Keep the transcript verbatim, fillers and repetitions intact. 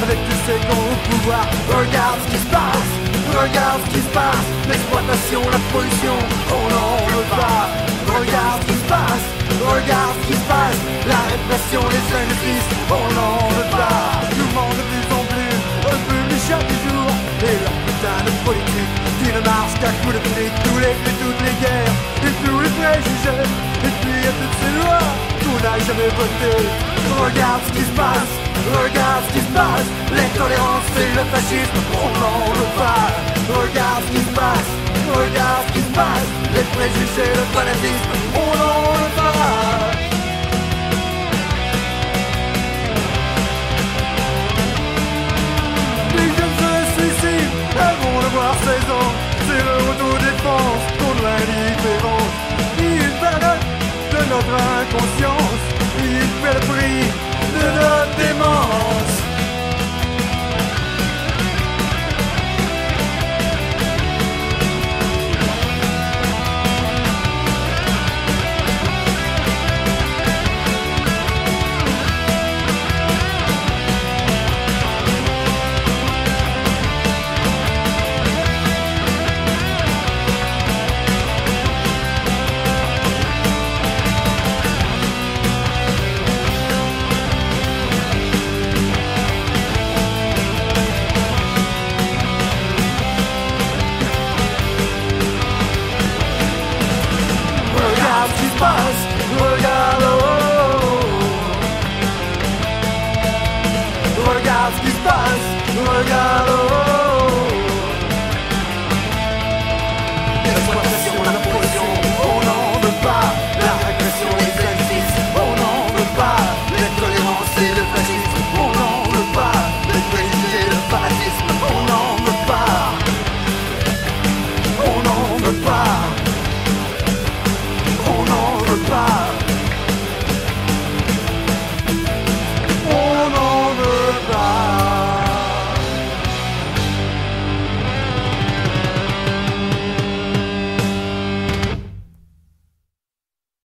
avec tous ces cons au pouvoir. Regarde ce qui se passe, regarde ce qui se passe. L'exploitation, la pollution, on n'en veut pas. Regarde ce qui se passe, regarde ce qui se passe. La répression, les injustices, on n'en veut pas. Nous ment de plus en plus, un peu plus chaque jour. Et la putain de politique qui ne marche qu'à coups de fric. Tous les faits, toutes les guerres, et tous les préjugés. Et puis il y a toutes ces lois qu'on n'a jamais votées. Regarde ce qui se passe, regarde ce qui se passe. L'intolérance et le fascisme, on n'en veut pas. Regarde ce qui se passe, regarde ce qui se passe. Les préjugés, le fanatisme, on n'en veut pas. Les jeunes se suicident, elles vont devoir seize ans. C'est le autodéfense contre l'indifférence. Il pardonne de notre inconscience. Il fait le prix de notre démence. Regarde, oh, oh, oh. Regarde ce qui se passe, regarde, oh, oh.